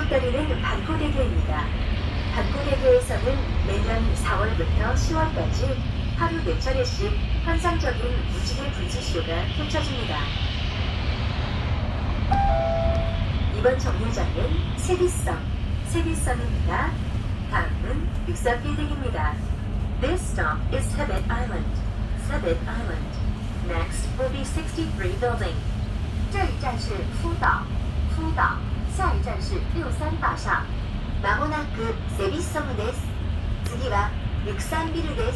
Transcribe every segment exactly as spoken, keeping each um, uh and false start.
왼쪽 다리는 반포대교입니다. 반포대교에서는 매년 사월부터 시월까지 하루 네 차례씩 환상적인 무지개 불꽃쇼가 펼쳐집니다. 이번 정류장은 세비섬, 세비섬입니다. 다음은 육삼 빌딩입니다. This stop is Seoul Island, Seoul Island. Next will be sixty-three building. 这一站是福岛，福岛，下一站是六三大厦。 まもなくセビソムです。次はろくさんビルです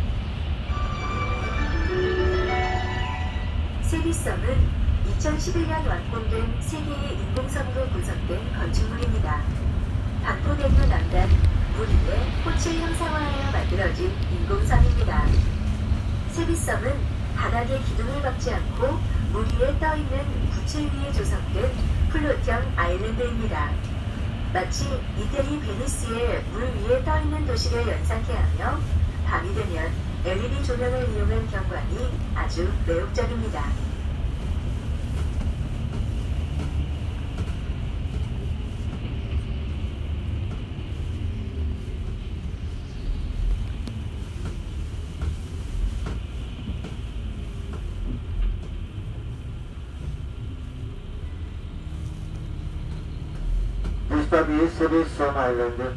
。세비섬은 이천십일 년 완공된 세 개의 인공섬으로 구성된 건축물입니다. 반포대교 남단 물 위에 꽃을 형상화하여 만들어진 인공섬입니다. 세비섬은 바닥에 기둥을 박지 않고 물 위에 떠있는 구체 위에 조성된 플롯형 아일랜드입니다. 마치 이태리 베니스의 물 위에 떠있는 도시를 연상케 하며 밤이 되면 엘이디 조명을 이용한 경관이 아주 매혹적입니다. This stop is Seoul Island.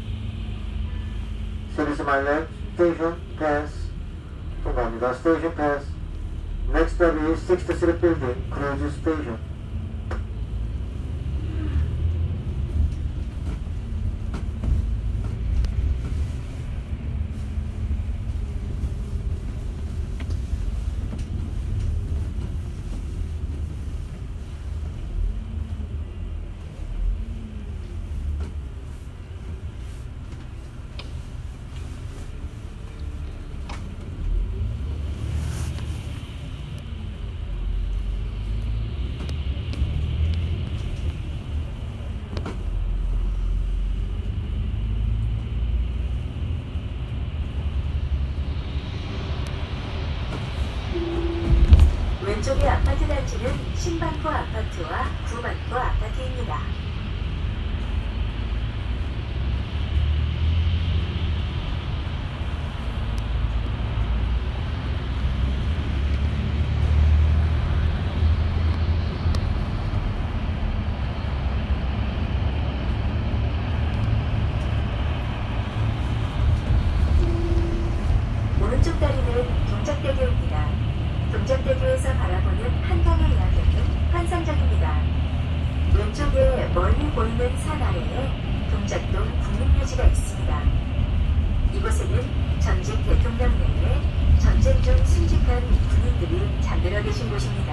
Seoul Island Station Pass. 통과합니다. Station Pass. Next stop is sixty-three Building, Cruise Station. 왼쪽의 아파트 단지는 신반포 아파트와 구반포 아파트입니다. 오른쪽 다리는 동작대교입니다. 동작대교에서 바라보는 한강의 야경은 환상적입니다. 왼쪽에 멀리 보이는 산 아래에 동작동 국립묘지가 있습니다. 이곳에는 전직 대통령 내에 전쟁 중 순직한 군인들이 잠들어 계신 곳입니다.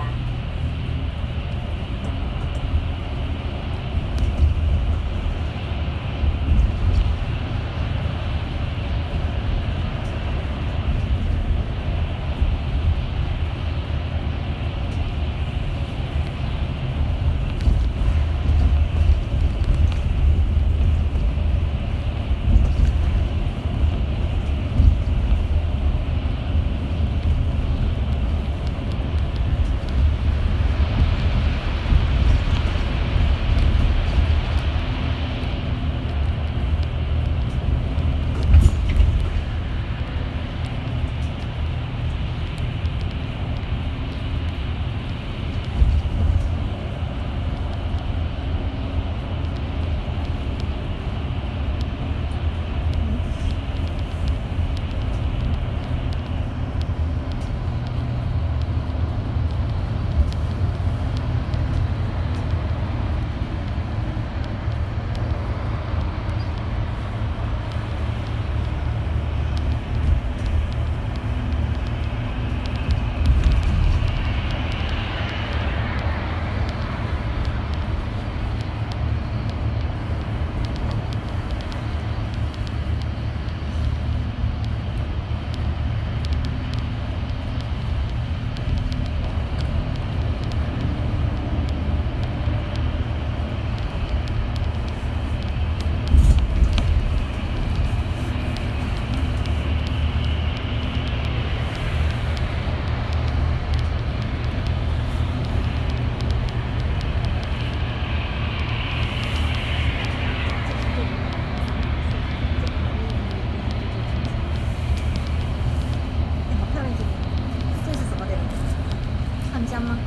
下吗？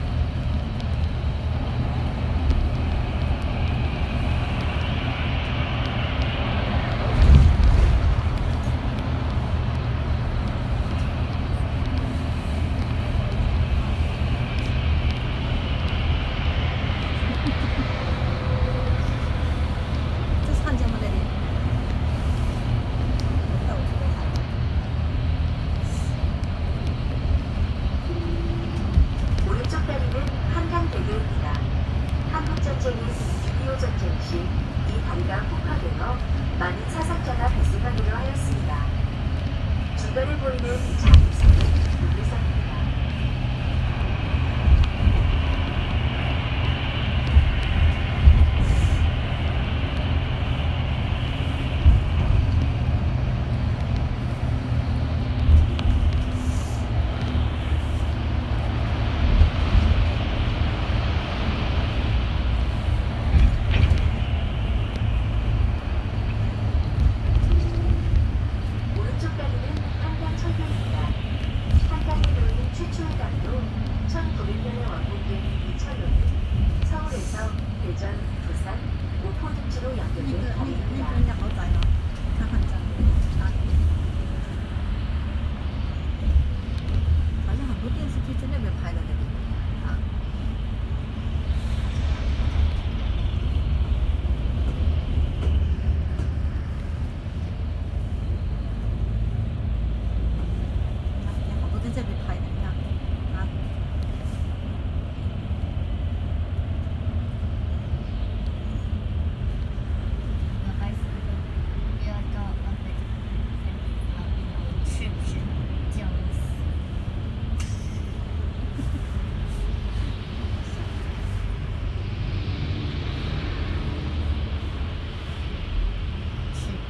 这是汉江吗？这里？ 오른쪽 다리는 한강대교입니다. 한국전쟁인 육이오 전쟁 시 이 다리가 폭파되어 많은 사상자가 발생하기로 하였습니다. 중간에 보이는 자립선은 노르선입니다. 오른쪽 다리는 한강철도입니다. 한강에 놓인 최초의 강도 천구백 년에 완공된 이 철로는 서울에서 대전, 부산, 목포 등지로 那个 연결된 那那 다리입니다. 人家好窄哦，看汉江啊，好像很多电视剧在那边拍的那里啊。 好多在这边拍的，你看啊。 还是不要到浪费是不是这样意思？是。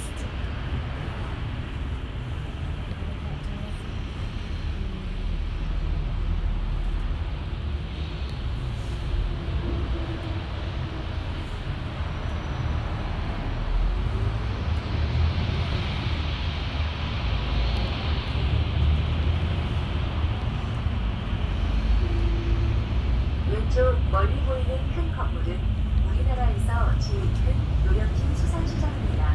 왼쪽 멀리 보이는 큰 건물은 우리나라에서 제일 큰 노량진 수산시장입니다.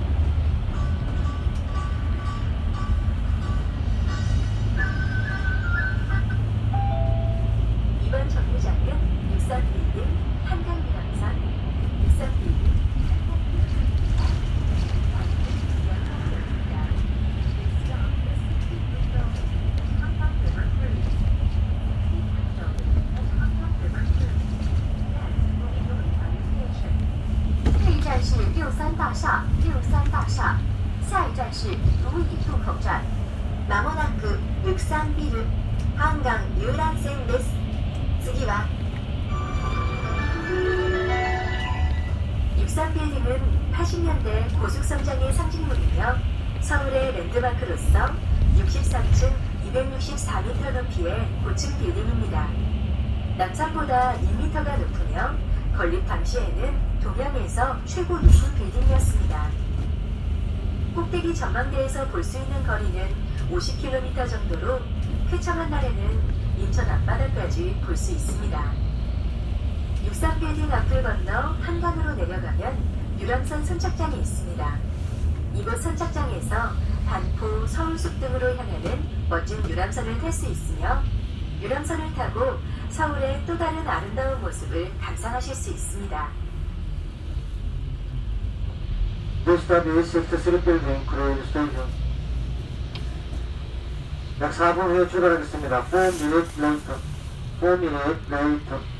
이번 정류장은 육삼빌딩, 한강유람선, 육삼빌딩, 한강유람선입니다. 这一站是六三大厦，六三大厦，下一站是如意渡口站。 まもなく육삼ビル한강遊覧船です。次は육삼 빌딩은 팔십 년대 고속성장의 상징물이며 서울의 랜드마크로서 육십삼 층 이백육십사 미터 높이의 고층 빌딩입니다. 남산보다 이 미터가 높으며 건립 당시에는 동양에서 최고 높은 빌딩이었습니다. 꼭대기 전망대에서 볼 수 있는 거리는 오십 킬로미터 정도로 쾌청한 날에는 인천 앞바다까지 볼 수 있습니다. 육삼 빌딩 앞을 건너 한강으로 내려가면 유람선 선착장이 있습니다. 이곳 선착장에서 반포, 서울숲 등으로 향하는 멋진 유람선을 탈 수 있으며 유람선을 타고 서울의 또 다른 아름다운 모습을 감상하실 수 있습니다. This stop is sixty-three Building, Korean Station. 약 사 분 후에 출발하겠습니다. four minutes later. four minutes later.